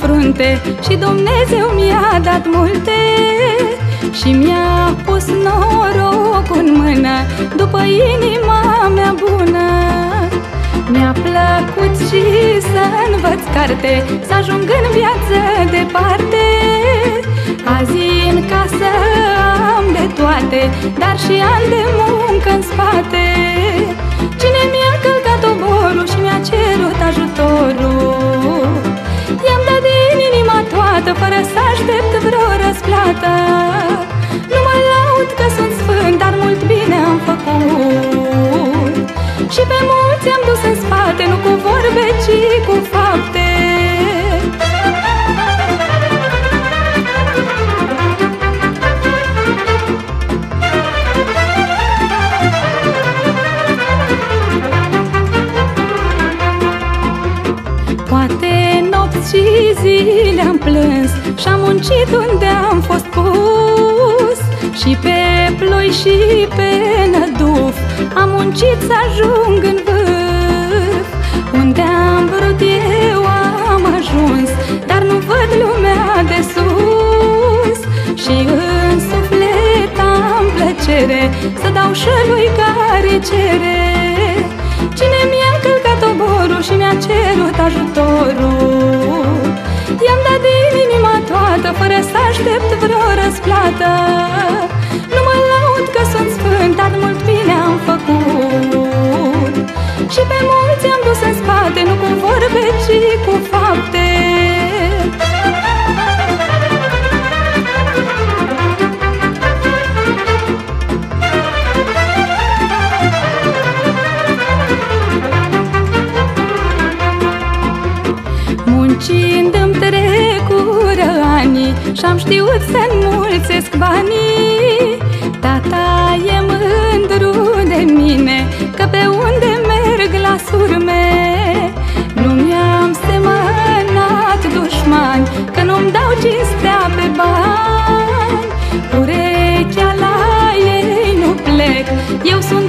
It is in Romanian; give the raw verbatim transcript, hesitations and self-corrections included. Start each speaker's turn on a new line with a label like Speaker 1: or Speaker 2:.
Speaker 1: frunte și Dumnezeu mi-a dat multe. Și mi-a pus norocul în mână după inima mea bună. Mi-a plăcut și să învăț carte, să ajung în viață departe. Azi în casă am de toate, dar și ani de muncă în spate. Cine mi-a călcat oborul și mi-a cerut ajutorul, i-am dat din inima toată, fără să aștept vreo răsplată. Nu mă laud că sunt sfânt, dar mult bine am făcut. Și pe mulți am dus în spate, nu cu vorbe, ci cu fapte. Poate nopți și zile am plâns și-am muncit unde am fost pus. Și pe ploi și pe năduf am muncit să ajung în vârf. Unde am vrut eu am ajuns, dar nu văd lumea de sus. Și în suflet am plăcere să dau șelui care cere. Cine mi-a călcat oborul și mi-a cerut ajutorul, i-am dat din inima toată, fără să aștept vreo răsplată. Nu mă laud că sunt sfânt, dar mult bine am făcut. Și pe mulți am dus în spate, nu cu vorbe, ci cu fapte. Muncind-mi trecură anii și-am știut să-nmulțesc banii. Tata e mândru de mine, că pe unde merg la surme nu mi-am semănat dușmani, că nu-mi dau cinstea pe bani. Urechea la ei nu plec, eu sunt